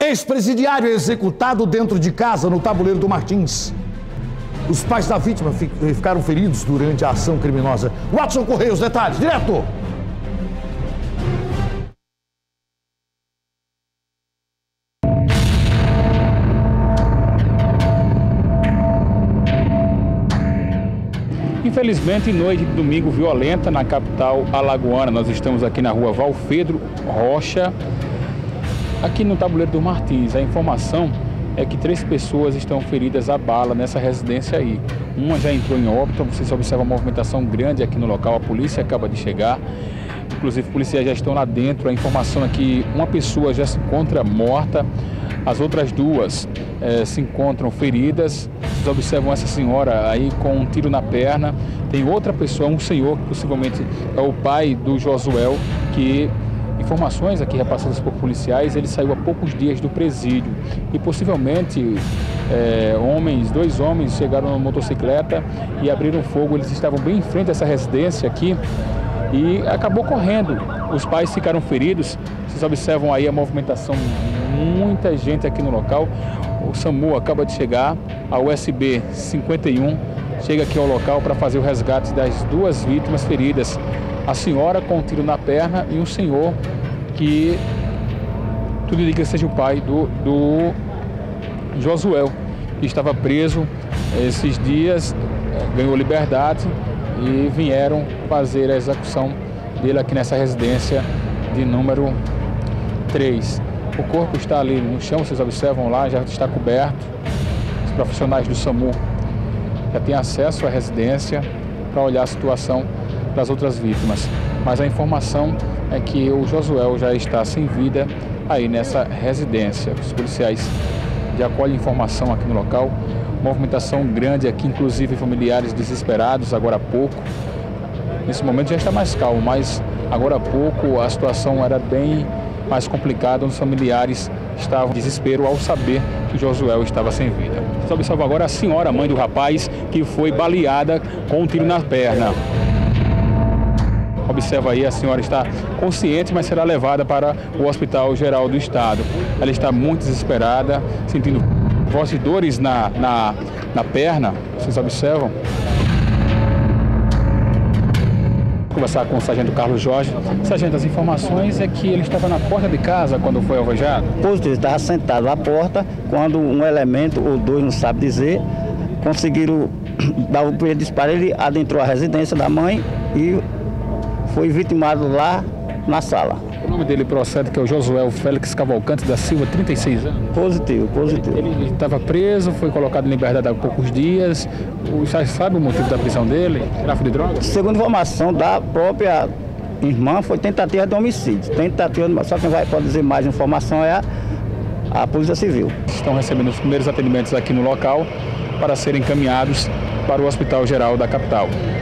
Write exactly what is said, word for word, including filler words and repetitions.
Ex-presidiário executado dentro de casa no Tabuleiro do Martins. Os pais da vítima ficaram feridos durante a ação criminosa. Watson Correia, os detalhes, direto! Infelizmente, noite de domingo violenta na capital alagoana. Nós estamos aqui na rua Valfedro Rocha, aqui no Tabuleiro do Martins. A informação é que três pessoas estão feridas a bala nessa residência aí. Uma já entrou em óbito, vocês observam uma movimentação grande aqui no local, a polícia acaba de chegar. Inclusive, policiais já estão lá dentro. A informação é que uma pessoa já se encontra morta, as outras duas eh, se encontram feridas. Vocês observam essa senhora aí com um tiro na perna. Tem outra pessoa, um senhor, que possivelmente é o pai do Josuel, que, informações aqui repassadas por policiais, ele saiu há poucos dias do presídio. E possivelmente eh, homens, dois homens chegaram na motocicleta e abriram fogo. Eles estavam bem em frente a essa residência aqui e acabou correndo. Os pais ficaram feridos. Vocês observam aí a movimentação, muita gente aqui no local. O SAMU acaba de chegar, a U S B cinquenta e um chega aqui ao local para fazer o resgate das duas vítimas feridas. A senhora com um tiro na perna e um senhor que tudo indica que seja o pai do, do Josuel, que estava preso esses dias, ganhou liberdade e vieram fazer a execução dele aqui nessa residência de número três. O corpo está ali no chão, vocês observam lá, já está coberto. Os profissionais do SAMU já têm acesso à residência para olhar a situação das outras vítimas. Mas a informação é que o Josuel já está sem vida aí nessa residência. Os policiais já colhem informação aqui no local. Movimentação grande aqui, inclusive familiares desesperados agora há pouco. Nesse momento já está mais calmo, mas agora há pouco a situação era bem mais complicada. Os familiares estavam em desespero ao saber que Josuel estava sem vida. Vocês observam agora a senhora, mãe do rapaz, que foi baleada com um tiro na perna. Observa aí, a senhora está consciente, mas será levada para o Hospital Geral do Estado. Ela está muito desesperada, sentindo fortes dores na, na, na perna. Vocês observam? Conversar com o sargento Carlos Jorge. Sargento, as informações é que ele estava na porta de casa quando foi alvejado? Positivo, estava sentado à porta, quando um elemento, ou dois, não sabe dizer, conseguiram dar o primeiro disparo. Ele adentrou a residência da mãe e foi vitimado lá na sala. O nome dele procede, que é o Josuel Félix Cavalcante da Silva, trinta e seis anos. Positivo, positivo. Ele estava preso, foi colocado em liberdade há poucos dias. O senhor sabe o motivo da prisão dele? Tráfico de drogas? Segundo informação da própria irmã, foi tentativa de homicídio. Tentativa de... Só quem vai pode dizer mais informação é a, a Polícia Civil. Estão recebendo os primeiros atendimentos aqui no local para serem encaminhados para o Hospital Geral da capital.